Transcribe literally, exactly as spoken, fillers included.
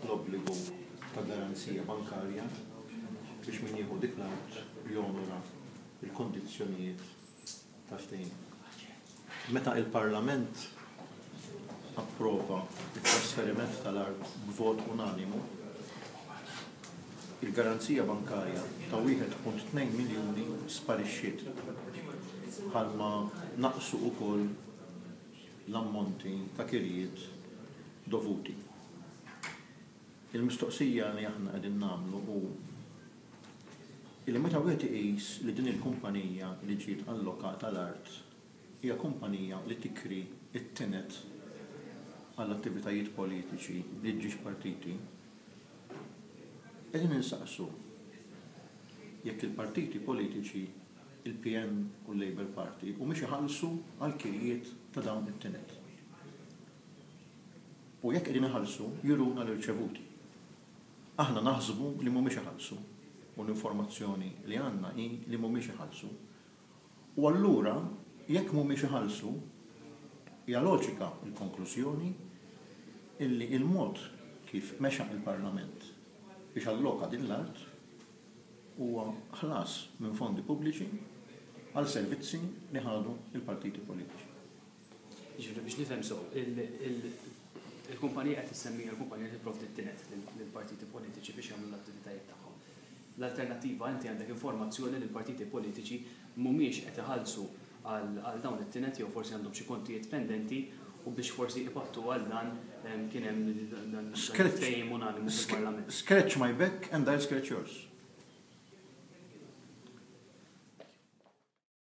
l-obbligu ta' garanzija bankarja biex min jieħu dik l-art jonora il-kondizzjonijiet ta' ftehim. Meta il-Parlament approva il-trasferiment tal-art b'vot unanimu, il-garanzija bankarja ta' wieħed punt tnejn miljuni sparixxiet bħalma naqsu wkoll l-ammonti ta' kirijiet dovuti. Il-mistoqsija li aħna qegħdin nagħmlu hu illi meta wieħed iqis li din il-kumpanija li ġiet allokata l-art hija kumpanija li tikri it-tenet għall-attivitajiet politiċi li ġiex partiti, qegħdin insaqsu jekk il-partiti politiċi il-P M u l-Labour Party u mhux iħallsu għall-kirijiet ta' dawn it-tenet. U jekk qegħdin iħallsu juruna l-irċevuti. Aħna naħsbu li mhumiex iħallsu u l-informazzjoni li għandna hi li mhumiex iħallsu. U allura jekk mhumiex iħallsu hija loġika l-konklużjoni illi il-mod kif mexa il-Parlament biex alloka din l-art huwa ħlas minn fondi pubbliċi għal servizzi li ħadu il-partiti politiċi. Jiġifieri biex nifhem sew, il-kumpanija qed tissemmija l-kumpanija li tipprovdi t-tinet lill-partiti politiċi biex jagħmlu l-attivitajiet tagħhom. L-alternattiva inti għandek informazzjoni li l-partiti politiċi mhumiex qed iħallsu għal dawn it-tinet jew forsi għandhom xi kontijiet pendenti u biex forsi ipattu għal dan kien hemm dan ftehim unanimu fil-Parlament. Scratch my back and I'll scratch yours.